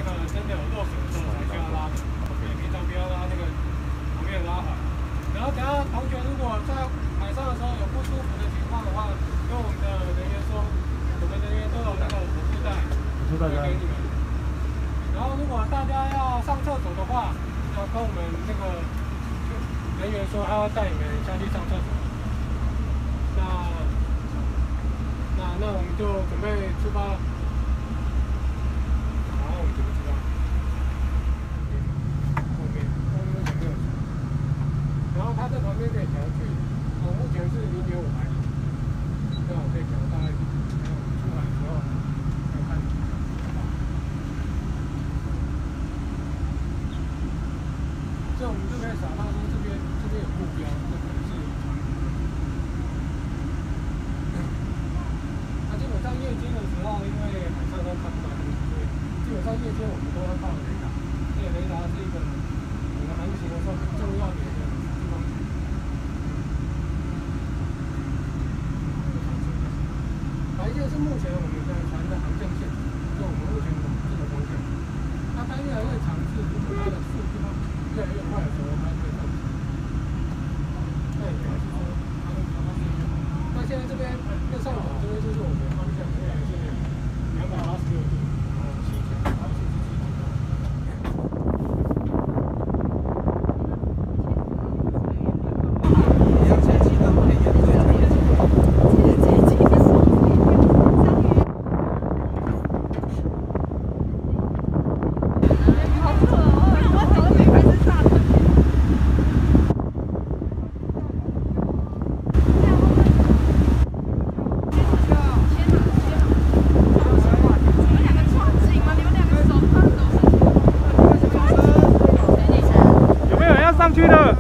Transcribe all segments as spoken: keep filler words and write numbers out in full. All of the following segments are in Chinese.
个真的有漏水的时候才需要拉的，对，平常不要拉那个旁边的拉环。然后等下同学如果在海上的时候有不舒服的情况的话，跟我们的人员说，我们人员都有那个辅助带，会给你们。然后如果大家要上厕所的话，要跟我们那个人员说，他要带你们下去上厕所。那那那我们就准备出发了。然后我们怎么知道？后面后面前没有。然后它这旁边可以调距离，我目前是零点五海里，这样我可以调大概，然后我们出海的时候要看。这样我们就可以找到说这边这边有目标，这可能是有船。那基本上夜间的时候，因为海上都看不到东西，所以基本上夜间我们都会靠雷达，因为雷达是一个我们航行的时候很重要的一个地方。白线是目前我们的船的航向线，就我们目前往这个方向。它当越来越长是，如果它的速度越来越快的时候，它就会上升。那也表示说它会它是越好。那现在这边右上角这边就是我们的方向，这边是两百八十六度，然后七角，然后是七角。 上去的。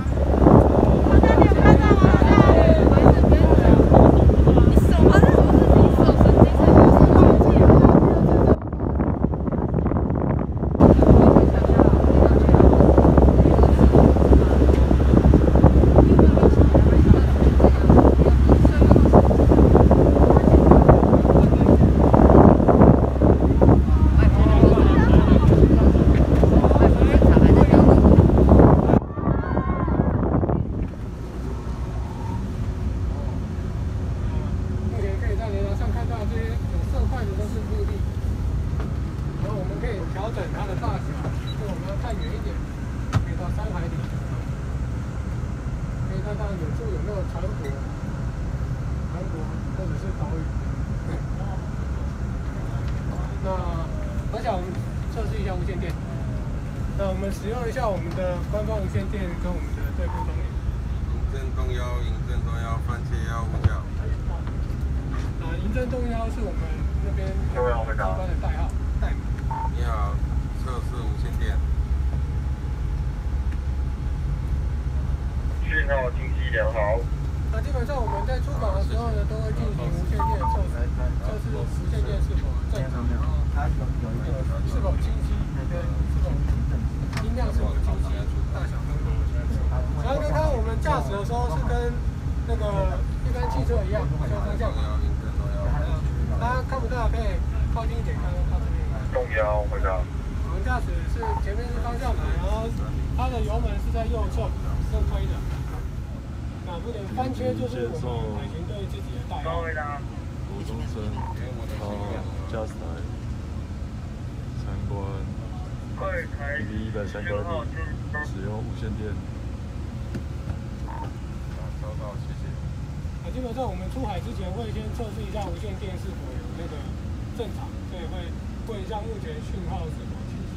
那我们使用一下我们的官方无线电跟我们的对部通联。 银正东幺，银正东幺，番茄幺五角。 啊，银正东幺是我们那边机关的代号代码。 你好，测试无线电。 讯号清晰良好。 那基本上我们在出港的时候呢，都会进行无线电测试，测试无线电是否正常，然后是否清晰，对，是否音量是否清晰，大小分布。然后就看我们驾驶的时候是跟那个一般汽车一样，修方向盘。大家看不到可以靠近一点看到这边。 东幺回答。 我们驾驶是前面是方向盘，然后它的油门是在右侧正推的。那目前番茄就是我们海巡队自己的代号。 吴中生，好，驾驶台参观 P P 一百相关使用无线电。 收到，谢谢。 那基本上我们出海之前会先测试一下无线电是否有那个正常，所以会问一下目前讯号是否清晰。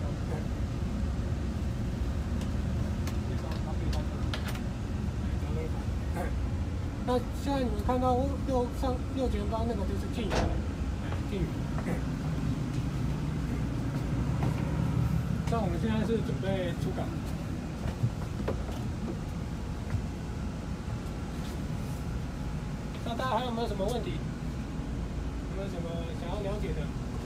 那现在你们看到右上右前方那个就是禁语，禁语。那我们现在是准备出港。那大家还有没有什么问题？有没有什么想要了解的？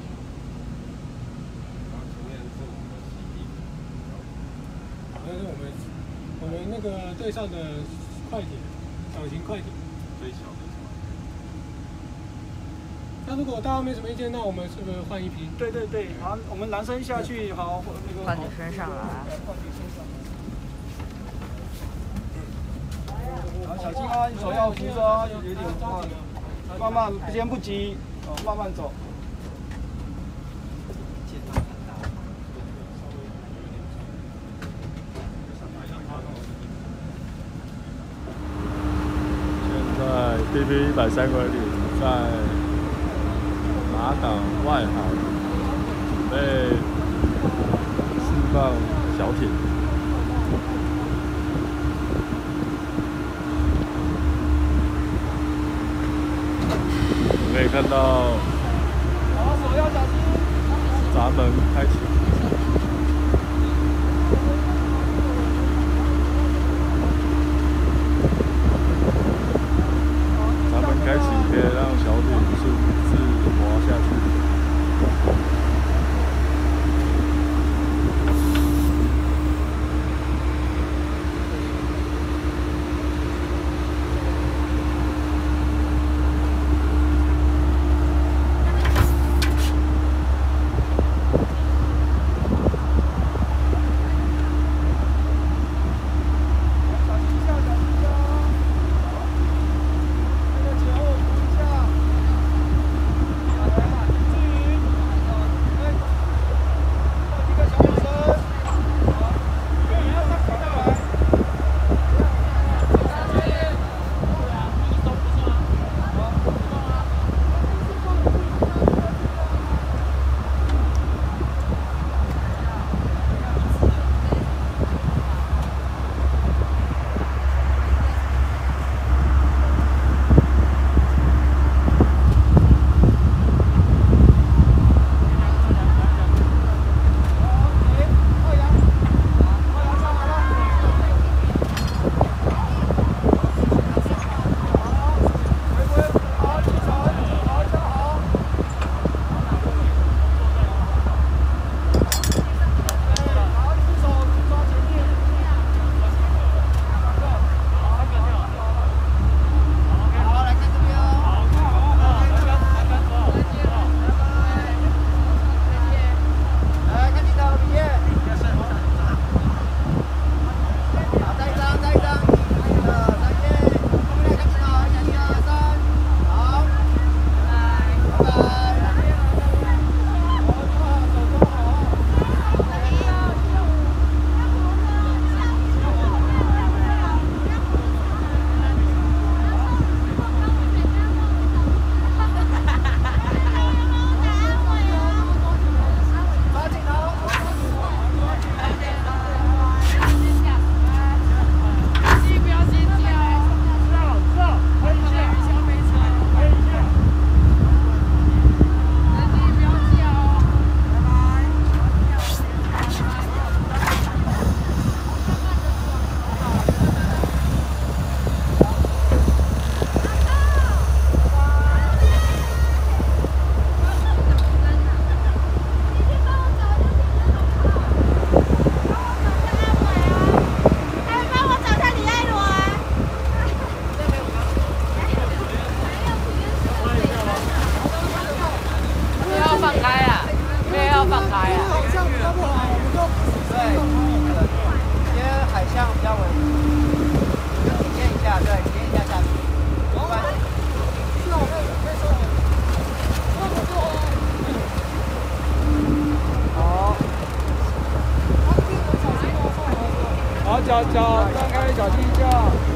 前面是我们的基地。 好，那是我们我们那个队上的快艇。小型快艇， 最小的船。 那如果大家没什么意见，那我们是不是换一批？ 对对对，好，我们男生下去，好，那个换女生上来。 换女生上来。好，小心啊，你手要扶着啊，有点慢，慢慢，先不急，哦，慢慢走。 B B 一百三公里在马港外海准备释放小艇。可以看到闸门开启。 开启可以让小艇顺势滑下去。 脚脚张开，脚踢一下。